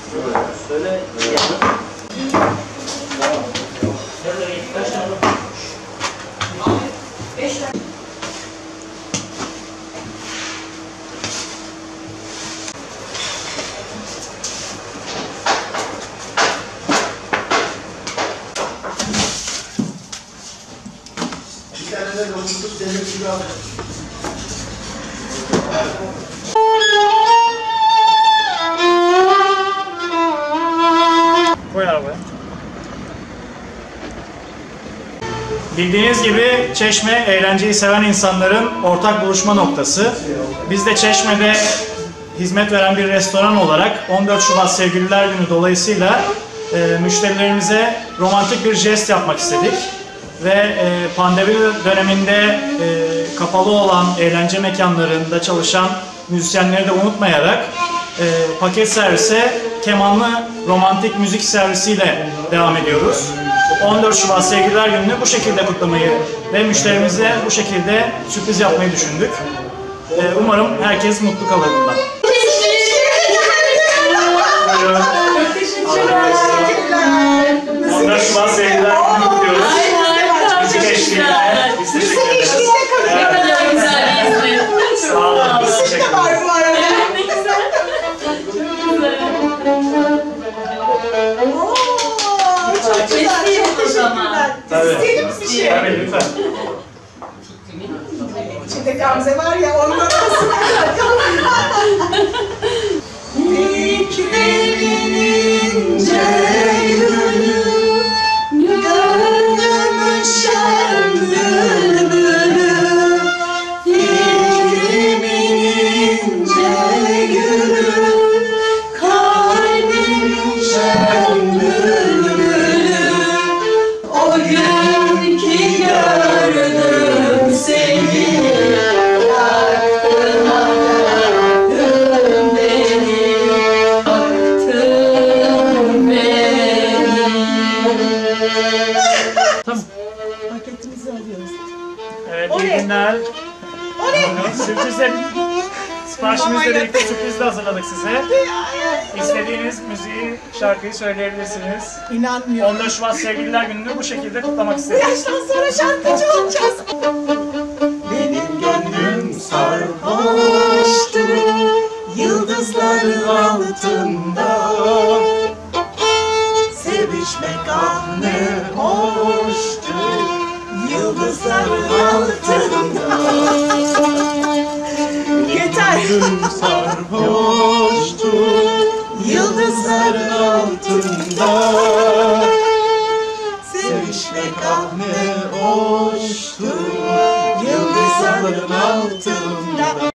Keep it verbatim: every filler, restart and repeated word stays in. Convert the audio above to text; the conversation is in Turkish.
Söyle. Bir tane de robotluk demir gibi aldım. Koy arabaya. Bildiğiniz gibi Çeşme, eğlenceyi seven insanların ortak buluşma noktası. Biz de Çeşme'de hizmet veren bir restoran olarak on dört Şubat Sevgililer Günü dolayısıyla e, müşterilerimize romantik bir jest yapmak istedik. Ve e, pandemi döneminde e, kapalı olan eğlence mekanlarında çalışan müzisyenleri de unutmayarak e, paket servise kemanlı romantik müzik servisiyle devam ediyoruz. on dört Şubat Sevgililer Günü'nü bu şekilde kutlamayı ve müşterimize bu şekilde sürpriz yapmayı düşündük. E, umarım herkes mutlu kalır bundan. Buyurun. on dört Şubat Sevgililer Günü'nü kutluyoruz. Müzik eşliğinde. Biz teşekkür ederiz. Ne kadar güzel bir Sağ olun. Biz teşekkür ederiz. var bu arada. Ne güzel. Çok güzel. Oo, çok güzel. Eşliği Çok o zaman. teşekkürler. Tabii. İsteyelim bir şey. Tabii lütfen. İçinde Gamze var ya ondan nasıl Fikrimin ince yönü, gönlümün şen bülbülü. Fikrimin ince yönü, kalbimin şen bülbülü. O gün ki gördüm seni, aklına yaktın beni, yaktın beni. Tamam. Paketimizi alıyoruz. Evet, O iyi ne? günler. O ne? Sürprizle, siparişimizle birlikte sürpriz de hazırladık size. İstediğiniz müziği, şarkıyı söyleyebilirsiniz. İnanmıyorum. on dört Şubat Sevgililer Günü'nü bu şekilde kutlamak Bu istedik. yaştan sonra şarkıcı olacağız. Benim gönlüm sarhoştu yıldızların altında. Sevişmek ah ne hoştu yıldızların altında. Yeter. Gönlüm sarhoştu Yıldızların altında. Sevişmek ah ne hoştu yıldızların altında.